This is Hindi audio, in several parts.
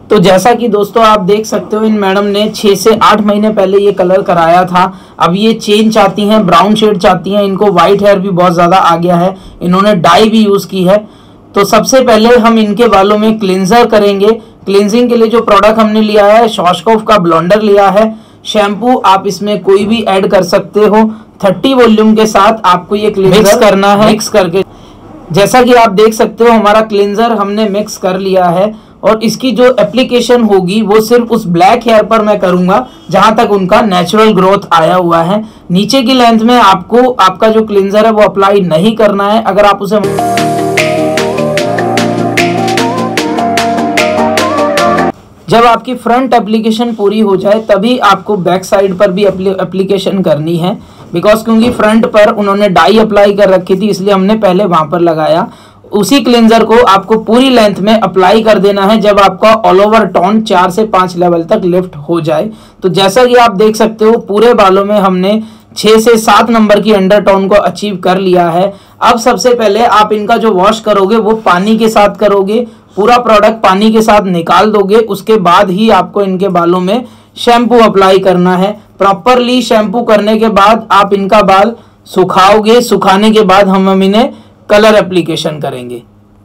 तो जैसा कि दोस्तों आप देख सकते हो, इन मैडम ने 6 से 8 महीने पहले ये कलर कराया था। अब ये चेंज चाहती हैं, ब्राउन शेड चाहती हैं, इनको व्हाइट हेयर भी बहुत ज़्यादा आ गया है, इन्होंने डाई भी यूज़ की है। तो सबसे पहले हम इनके बालों में क्लिनजर करेंगे। क्लिनजिंग के लिए जो प्रोडक्ट हमने लिया है, शॉशकॉफ का ब्लॉन्डर लिया है। शैम्पू आप इसमें कोई भी ऐड कर सकते हो। 30 वॉल्यूम के साथ आपको ये क्लिनजर मिक्स करना है। मिक्स करके जैसा कि आप देख सकते हो हमारा क्लिनजर हमने मिक्स कर लिया है, और इसकी जो एप्लीकेशन होगी वो सिर्फ उस ब्लैक हेयर पर मैं करूंगा जहां तक उनका नेचुरल ग्रोथ आया हुआ है। नीचे की लेंथ में आपको आपका जो क्लिनजर है वो अप्लाई नहीं करना है। अगर आप उसे जब आपकी फ्रंट एप्लीकेशन पूरी हो जाए तभी आपको बैक साइड पर भी एप्लीकेशन करनी है, बिकॉज क्योंकि फ्रंट पर उन्होंने डाई अप्लाई कर रखी थी, इसलिए हमने पहले वहां पर लगाया। उसी क्लिनजर को आपको पूरी लेंथ में अप्लाई कर देना है जब आपका ऑल ओवर टोन 4 से 5 लेवल तक लिफ्ट हो जाए। तो जैसा कि आप देख सकते हो पूरे बालों में हमने 6 से 7 नंबर की अंडर टोन को अचीव कर लिया है। अब सबसे पहले आप इनका जो वॉश करोगे वो पानी के साथ करोगे, पूरा प्रोडक्ट पानी के साथ निकाल दोगे। उसके बाद ही आपको इनके बालों में शैम्पू अप्लाई करना है। प्रॉपरली शैम्पू करने के बाद आप इनका बाल सुखाओगे। सुखाने के बाद हम इन्हें कलर एप्लीकेशन करेंगे।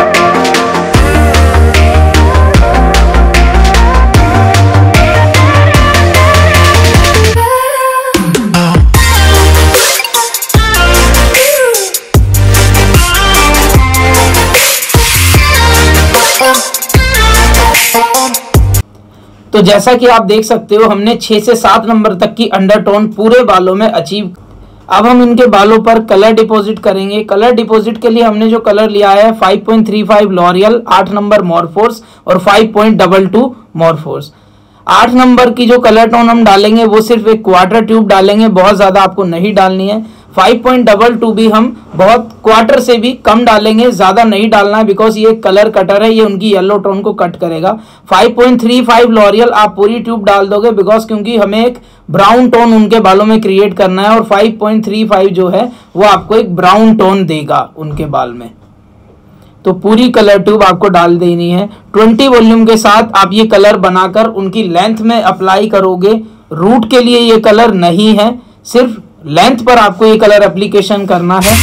तो जैसा कि आप देख सकते हो हमने 6 से 7 नंबर तक की अंडरटोन पूरे बालों में अचीव। अब हम इनके बालों पर कलर डिपॉजिट करेंगे। कलर डिपॉजिट के लिए हमने जो कलर लिया है 5.35 लॉरियल, 8 नंबर मॉर्फोर्स और 5.22 मॉर्फोर्स। 8 नंबर की जो कलर टोन हम डालेंगे वो सिर्फ एक क्वार्टर ट्यूब डालेंगे, बहुत ज़्यादा आपको नहीं डालनी है। 5.22 भी हम बहुत क्वार्टर से भी कम डालेंगे, ज़्यादा नहीं डालना है, बिकॉज ये कलर कटर है, ये उनकी येलो टोन को कट करेगा। 5.35 लॉरियल आप पूरी ट्यूब डाल दोगे, बिकॉज क्योंकि हमें एक ब्राउन टोन उनके बालों में क्रिएट करना है, और 5.35 जो है वो आपको एक ब्राउन टोन देगा उनके बाल में। तो पूरी कलर ट्यूब आपको डाल देनी है। 20 वॉल्यूम के साथ आप ये कलर बनाकर उनकी लेंथ में अप्लाई करोगे। रूट के लिए ये कलर नहीं है, सिर्फ लेंथ पर आपको ये कलर एप्लीकेशन करना है।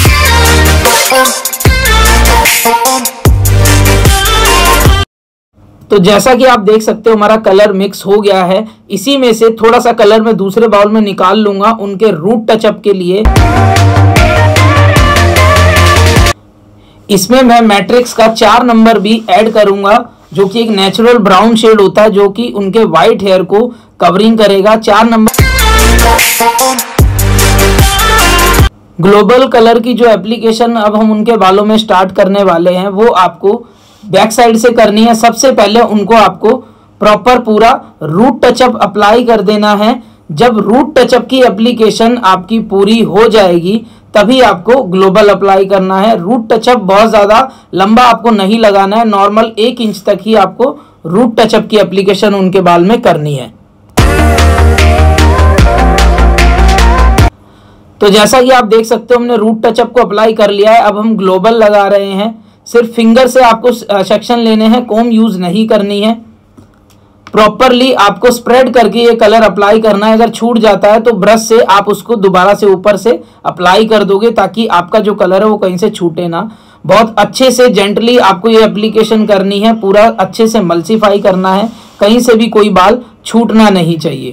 तो जैसा कि आप देख सकते हो हमारा कलर मिक्स हो गया है। इसी में से थोड़ा सा कलर मैं दूसरे बाउल में निकाल लूंगा उनके रूट टचअप के लिए। इसमें मैं मैट्रिक्स का 4 नंबर भी ऐड करूंगा, जो कि एक नेचुरल ब्राउन शेड होता है, जो कि उनके व्हाइट हेयर को कवरिंग करेगा। 4 नंबर ग्लोबल कलर की जो एप्लीकेशन अब हम उनके बालों में स्टार्ट करने वाले हैं वो आपको बैक साइड से करनी है। सबसे पहले उनको आपको प्रॉपर पूरा रूट टचअप अप्लाई कर देना है। जब रूट टचअप की एप्लीकेशन आपकी पूरी हो जाएगी तभी आपको ग्लोबल अप्लाई करना है। रूट टचअप बहुत ज़्यादा लंबा आपको नहीं लगाना है, नॉर्मल 1 इंच तक ही आपको रूट टचअप की एप्लीकेशन उनके बाल में करनी है। तो जैसा कि आप देख सकते हो हमने रूट टचअप को अप्लाई कर लिया है। अब हम ग्लोबल लगा रहे हैं। सिर्फ फिंगर से आपको सेक्शन लेने हैं, कोम यूज नहीं करनी है। प्रॉपरली आपको स्प्रेड करके ये कलर अप्लाई करना है। अगर छूट जाता है तो ब्रश से आप उसको दोबारा से ऊपर से अप्लाई कर दोगे, ताकि आपका जो कलर है वो कहीं से छूटे ना। बहुत अच्छे से जेंटली आपको ये एप्लीकेशन करनी है, पूरा अच्छे से मल्सीफाई करना है, कहीं से भी कोई बाल छूटना नहीं चाहिए।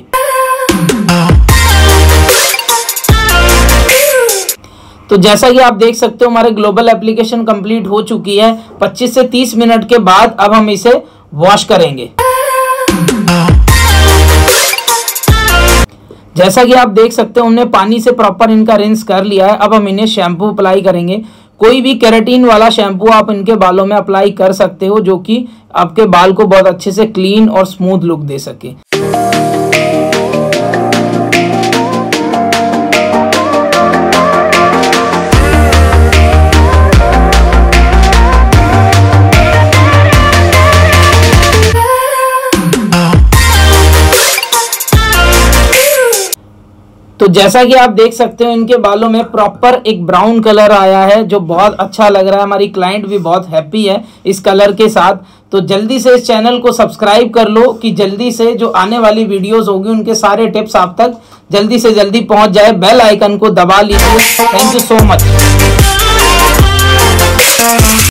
तो जैसा कि आप देख सकते हो हमारे ग्लोबल एप्लीकेशन कंप्लीट हो चुकी है। 25 से 30 मिनट के बाद अब हम इसे वॉश करेंगे। जैसा कि आप देख सकते हो हमने पानी से प्रॉपर इनका रिंस कर लिया है। अब हम इन्हें शैम्पू अप्लाई करेंगे। कोई भी केराटिन वाला शैम्पू आप इनके बालों में अप्लाई कर सकते हो, जो कि आपके बाल को बहुत अच्छे से क्लीन और स्मूथ लुक दे सके। तो जैसा कि आप देख सकते हो इनके बालों में प्रॉपर एक ब्राउन कलर आया है, जो बहुत अच्छा लग रहा है। हमारी क्लाइंट भी बहुत हैप्पी है इस कलर के साथ। तो जल्दी से इस चैनल को सब्सक्राइब कर लो कि जल्दी से जो आने वाली वीडियोस होगी उनके सारे टिप्स आप तक जल्दी से जल्दी पहुंच जाए। बेल आइकन को दबा लीजिए। Thank you so much.